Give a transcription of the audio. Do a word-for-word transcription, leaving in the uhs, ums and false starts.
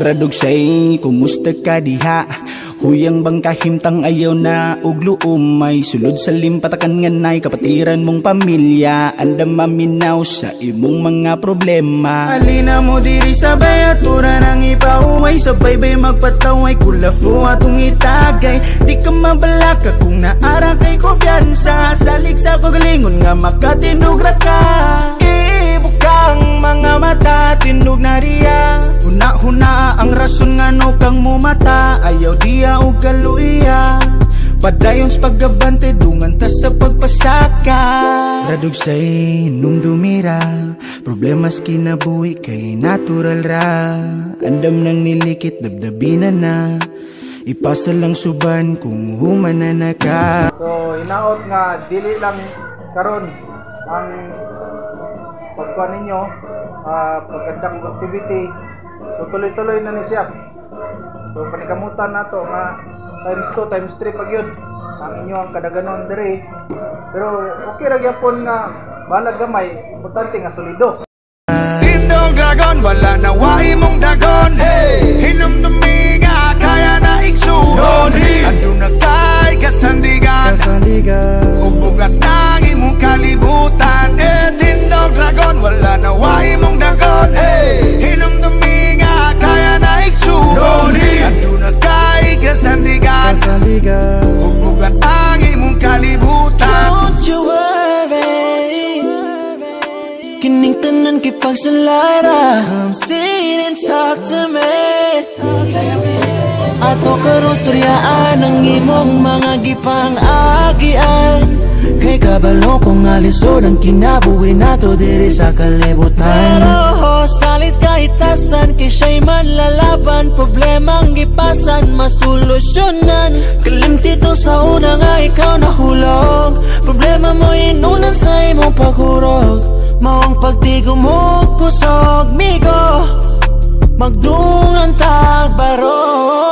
Radog say, kumusta ka diha? Huyang bang kahimtang ayaw na uglo umay sulod sa limpatakan nga nay kapatiran mong pamilya andam maminaw sa imong mga problema. Alina mo diri sa bayatura nang ipaumay sabay bay magpataway kulafo atong itagay di ka mabalaka kung naara kay kumpiyansa salig sa kagalingon nga makatinugra ka. Ibukang mga mata tindog na riya huna-huna ang rason nga no kang mumata ayaw diya o galuiya padayon sa paggabante dungan ta sa pagpasaka. Radog say nung dumira problemas kinabuhi kay natural ra andam nang nilikit dabdabina na ipasa lang suban kung humana na ka. So inaot nga dili lang karon ang pagkuhan ninyo uh, pagkandak ng activity so tuloy-tuloy na ni siya. So panikamutan na to nga times two, times three pag yun ang inyo ang kadaganon dere pero okay ra gyapon nga balag gamay importante nga solido. Tindog dragon wala na wahi mong dagon hey! Hinumdumi nga kaya na iksunon andun na kay kasandigan ubugat ng imong kalibutan eh Tindog dragon wala na wahi mong dagon hey! Hinumdumi nga kaya na iksunon andun na kay kasandigan ubugat ang imong kalibutan. Don't you worry kining tanan kay pagsalara come sit and talk to me ato karong storyaan ang imong mga gipang-agian kay kabalo kong alisod ang kinabuhi nato diri sa kalibutan. Pero salis kahit tasan kay siya'y manlalaban problemang gipasan masolusyonan kalimtito sa una nga ikaw nahulog problema mo inunan sa imong paghurog mawang pagtigo mo kusog migo magdungan tagbaro.